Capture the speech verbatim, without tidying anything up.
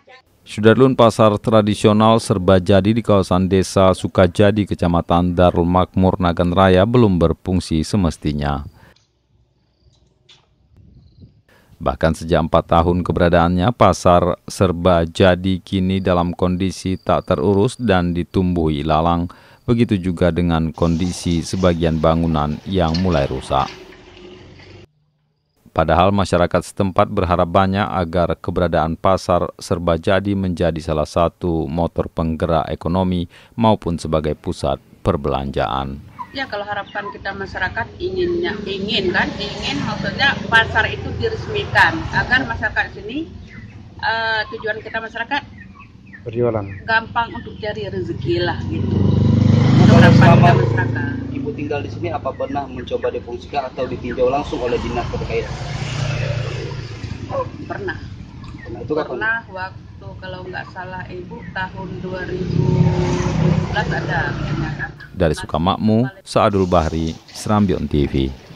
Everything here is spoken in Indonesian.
Sudarlun, pasar tradisional serba jadi di kawasan Desa Sukajadi, Kecamatan Darul Makmur, Nagan Raya belum berfungsi semestinya. Bahkan sejak empat tahun keberadaannya, pasar serba jadi kini dalam kondisi tak terurus dan ditumbuhi ilalang. Begitu juga dengan kondisi sebagian bangunan yang mulai rusak. Padahal masyarakat setempat berharap banyak agar keberadaan pasar serba jadi menjadi salah satu motor penggerak ekonomi maupun sebagai pusat perbelanjaan. Ya, kalau harapan kita masyarakat inginnya ingin kan, ingin maksudnya pasar itu diresmikan agar masyarakat sini uh, tujuan kita masyarakat berjualan gampang untuk cari rezeki lah gitu. Kalau Harapan selama kita masyarakat. Ibu tinggal di sini, apa pernah mencoba difungsikan atau ditinjau langsung oleh dinas terkait? Pernah. Nah, itu kapan? Pernah waktu kalau nggak salah ibu tahun dua ribu tujuh belas ada. Dari Sukamakmur, Saadul Bahri, Serambion T V.